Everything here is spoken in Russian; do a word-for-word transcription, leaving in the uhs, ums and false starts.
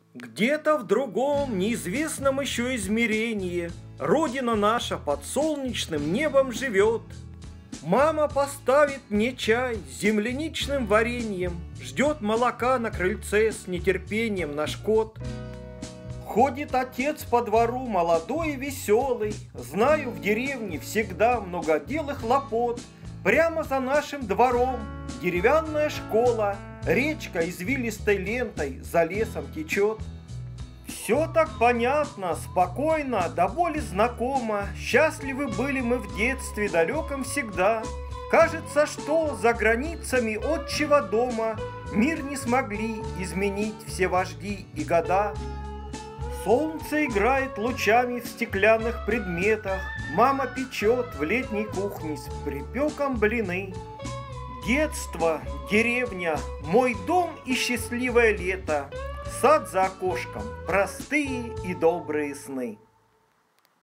Где-то в другом, неизвестном еще измерении Родина наша под солнечным небом живет. Мама поставит мне чай с земляничным вареньем, Ждет молока на крыльце с нетерпением наш кот. Ходит отец по двору молодой и веселый, Знаю, в деревне всегда много дел и хлопот. Прямо за нашим двором деревянная школа, Речка извилистой лентой за лесом течет. Все так понятно, спокойно, до боли знакомо. Счастливы были мы в детстве далеком всегда. Кажется, что за границами отчего дома Мир не смогли изменить все вожди и года. Солнце играет лучами в стеклянных предметах, Мама печет в летней кухне с припеком блины. Детство, деревня, мой дом и счастливое лето, Сад за окошком, простые и добрые сны.